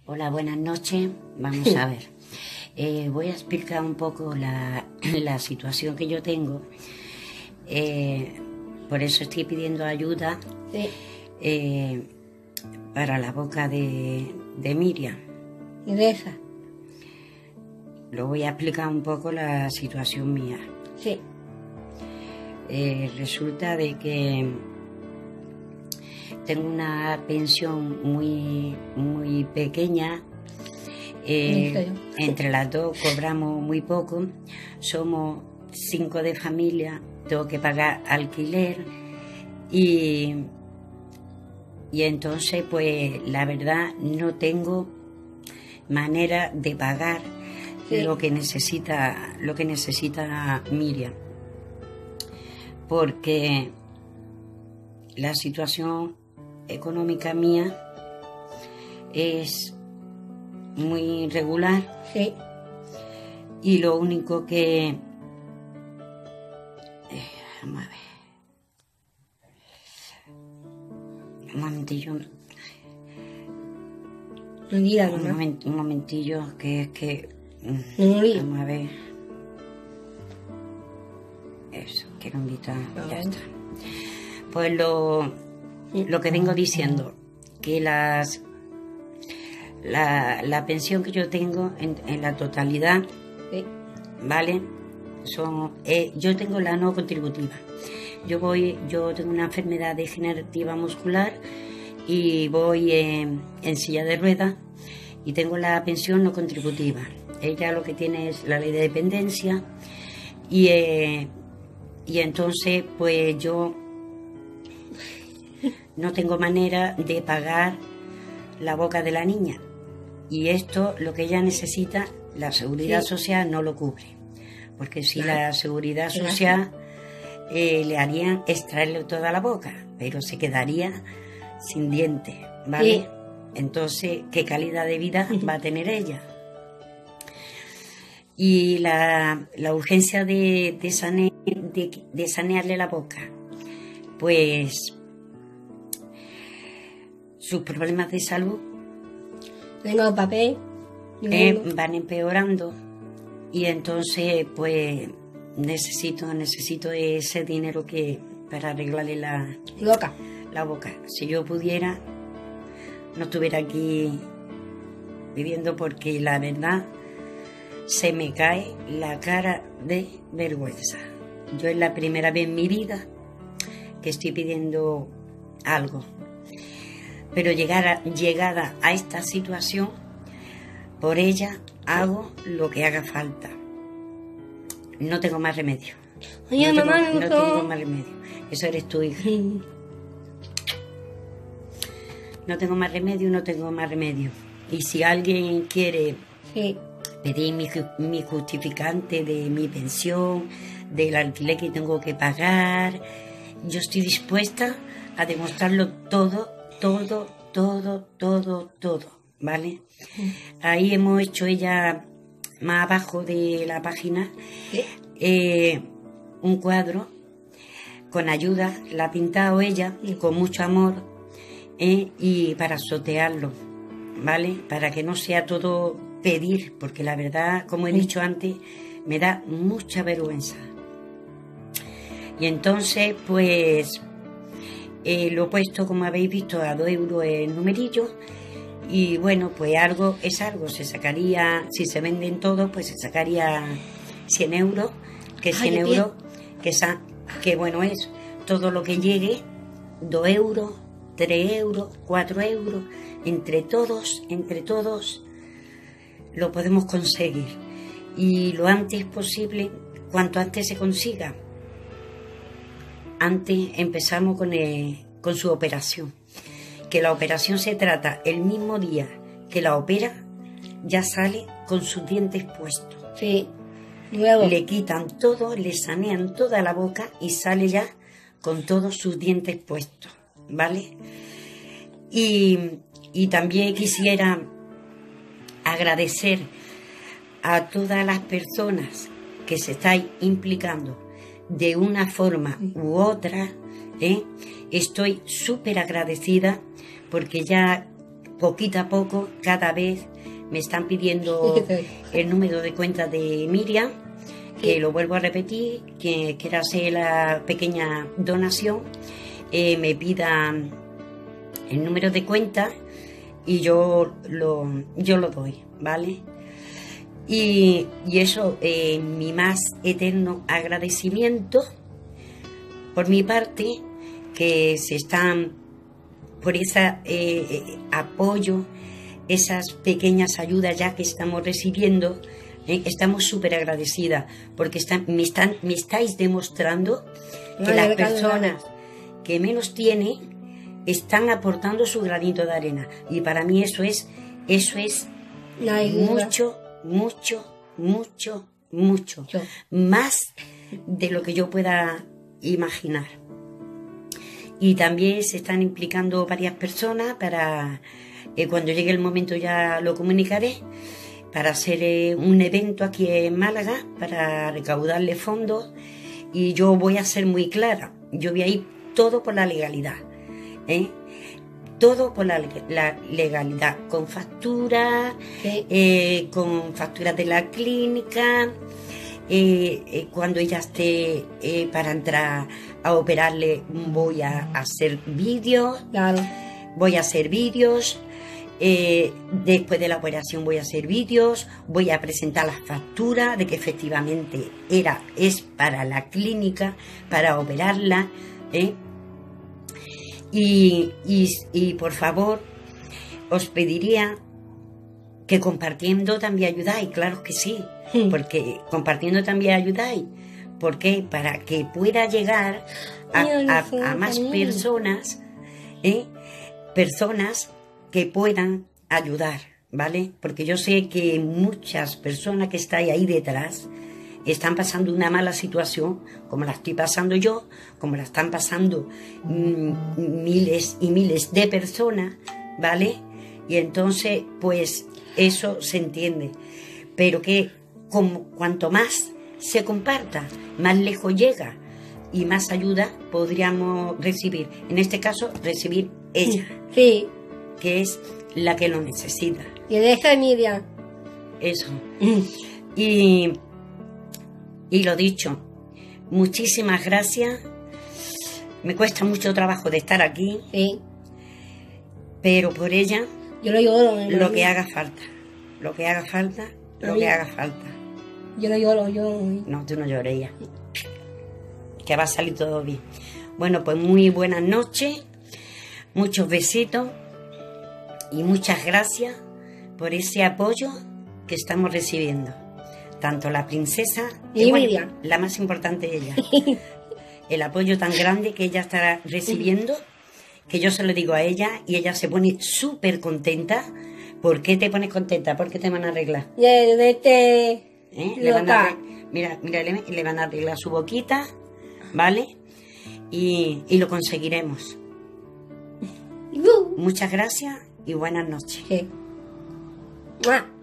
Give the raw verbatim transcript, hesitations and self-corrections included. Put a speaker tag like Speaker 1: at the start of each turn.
Speaker 1: Hola, buenas noches. Vamos a ver. Eh, voy a explicar un poco la, la situación que yo tengo. Eh, por eso estoy pidiendo ayuda
Speaker 2: Sí.
Speaker 1: eh, para la boca de, de Miriam.
Speaker 2: ¿Y de esa?
Speaker 1: Lo voy a explicar un poco la situación mía.
Speaker 2: Sí.
Speaker 1: Eh, resulta de que tengo una pensión muy, muy pequeña. Eh, entre las dos cobramos muy poco. Somos cinco de familia. Tengo que pagar alquiler. Y, y entonces, pues, la verdad, no tengo manera de pagar sí. lo que necesita, lo que necesita Miriam. Porque la situación económica mía es muy regular.
Speaker 2: Sí.
Speaker 1: Y lo único que... Eh, vamos a ver. Un momentillo.
Speaker 2: No digas,
Speaker 1: un,
Speaker 2: ¿no?
Speaker 1: moment, un momentillo, que es que...
Speaker 2: No digas.
Speaker 1: Vamos a ver. Eso, quiero invitar.
Speaker 2: No.
Speaker 1: Ya está. Pues lo, lo que vengo diciendo, que las... La, la pensión que yo tengo en, en la totalidad,
Speaker 2: sí.
Speaker 1: ¿vale? Son, eh, yo tengo la no contributiva. Yo voy, yo tengo una enfermedad degenerativa muscular y voy eh, en silla de ruedas y tengo la pensión no contributiva. Ella lo que tiene es la ley de dependencia y, eh, y entonces pues yo no tengo manera de pagar la boca de la niña. Y esto, lo que ella necesita, la seguridad sí. social no lo cubre. Porque si claro. la seguridad social eh, le harían extraerle toda la boca, pero se quedaría sin dientes, ¿vale? Sí. Entonces, ¿qué calidad de vida va a tener ella? Y la, la urgencia de, de, sane, de, de sanearle la boca, pues sus problemas de salud
Speaker 2: tengo papel
Speaker 1: eh, van empeorando y entonces pues necesito necesito ese dinero que para arreglarle la
Speaker 2: boca
Speaker 1: la boca. Si yo pudiera no estuviera aquí viviendo, porque la verdad se me cae la cara de vergüenza. Yo es la primera vez en mi vida que estoy pidiendo algo. Pero llegar a, llegada a esta situación, por ella hago lo que haga falta. No tengo más remedio.
Speaker 2: Oye,
Speaker 1: no,
Speaker 2: mamá,
Speaker 1: tengo,
Speaker 2: no,
Speaker 1: no tengo más remedio. Eso eres tu hija. No tengo más remedio, no tengo más remedio. Y si alguien quiere
Speaker 2: sí.
Speaker 1: pedir mi, mi justificante de mi pensión, del alquiler que tengo que pagar, yo estoy dispuesta a demostrarlo todo. Todo, todo, todo, todo, ¿vale? Sí. Ahí hemos hecho ella, más abajo de la página, ¿sí? eh, un cuadro con ayuda, la ha pintado ella, sí. con mucho amor, eh, y para sortearlo, ¿vale? Para que no sea todo pedir, porque la verdad, como he sí. dicho antes, me da mucha vergüenza. Y entonces, pues... Eh, lo he puesto, como habéis visto, a dos euros el numerillo. Y bueno, pues algo es algo. Se sacaría, si se venden todos, pues se sacaría cien euros. Que cien Ay, euros, que, sa, que bueno es todo lo que llegue, dos euros, tres euros, cuatro euros. Entre todos, entre todos, lo podemos conseguir. Y lo antes posible, cuanto antes se consiga. Antes empezamos con, el, con su operación. Que la operación se trata el mismo día que la opera, ya sale con sus dientes puestos.
Speaker 2: Sí. Luego.
Speaker 1: Le quitan todo, le sanean toda la boca y sale ya con todos sus dientes puestos, ¿vale? Y, y también quisiera agradecer a todas las personas que se estáis implicando de una forma u otra, ¿eh? Estoy súper agradecida porque ya poquito a poco, cada vez me están pidiendo el número de cuenta de Miriam, que lo vuelvo a repetir, que quiera hacer la pequeña donación, eh, me pidan el número de cuenta y yo lo, yo lo doy, ¿vale? Y, y eso, eh, mi más eterno agradecimiento por mi parte, que se están, por ese eh, apoyo, esas pequeñas ayudas ya que estamos recibiendo, eh, estamos súper agradecidas, porque están, me, están, me estáis demostrando que las personas que menos tienen están aportando su granito de arena, y para mí eso es, eso es mucho, mucho, mucho, mucho,
Speaker 2: Yo.
Speaker 1: más de lo que yo pueda imaginar. Y también se están implicando varias personas para, eh, cuando llegue el momento ya lo comunicaré, para hacer eh, un evento aquí en Málaga, para recaudarle fondos, y yo voy a ser muy clara, yo voy a ir todo por la legalidad, ¿eh? Todo por la, la legalidad, con facturas,
Speaker 2: Sí.
Speaker 1: eh, con facturas de la clínica, eh, eh, cuando ella esté eh, para entrar a operarle voy a hacer vídeos,
Speaker 2: Claro.
Speaker 1: voy a hacer vídeos, eh, después de la operación voy a hacer vídeos, voy a presentar las facturas de que efectivamente era, es para la clínica, para operarla, ¿eh? Y, y, y por favor, os pediría que compartiendo también ayudáis, claro que sí,
Speaker 2: Sí.
Speaker 1: porque compartiendo también ayudáis, porque para que pueda llegar a,
Speaker 2: Mira,
Speaker 1: a- a más
Speaker 2: también.
Speaker 1: personas, ¿eh? personas que puedan ayudar, ¿vale? Porque yo sé que muchas personas que estáis ahí detrás están pasando una mala situación, como la estoy pasando yo, como la están pasando mm, miles y miles de personas, ¿vale? Y entonces, pues, eso se entiende. Pero que como, cuanto más se comparta, más lejos llega y más ayuda podríamos recibir. En este caso, recibir ella,
Speaker 2: Sí.
Speaker 1: que es la que lo necesita.
Speaker 2: Y deja Miriam.
Speaker 1: Eso. Y, y lo dicho, muchísimas gracias. Me cuesta mucho trabajo de estar aquí,
Speaker 2: Sí.
Speaker 1: pero por ella,
Speaker 2: Yo lo lloro. ¿eh?
Speaker 1: lo que haga falta. Lo que haga falta, lo que haga falta.
Speaker 2: Yo lo lloro, yo.
Speaker 1: No, tú no llores ya. Que va a salir todo bien. Bueno, pues muy buenas noches, muchos besitos y muchas gracias por ese apoyo que estamos recibiendo. Tanto la princesa,
Speaker 2: Y
Speaker 1: bueno,
Speaker 2: Miriam.
Speaker 1: la más importante ella. El apoyo tan grande que ella estará recibiendo, que yo se lo digo a ella y ella se pone súper contenta. ¿Por qué te pones contenta? ¿Por qué te van a arreglar?
Speaker 2: De, de este.
Speaker 1: ¿Eh? Le van a
Speaker 2: Loca.
Speaker 1: arreglar- mira, mira, le, le van a arreglar su boquita, ¿vale? Y, y lo conseguiremos.
Speaker 2: Uh,
Speaker 1: Muchas gracias y buenas noches.
Speaker 2: Sí. Mua.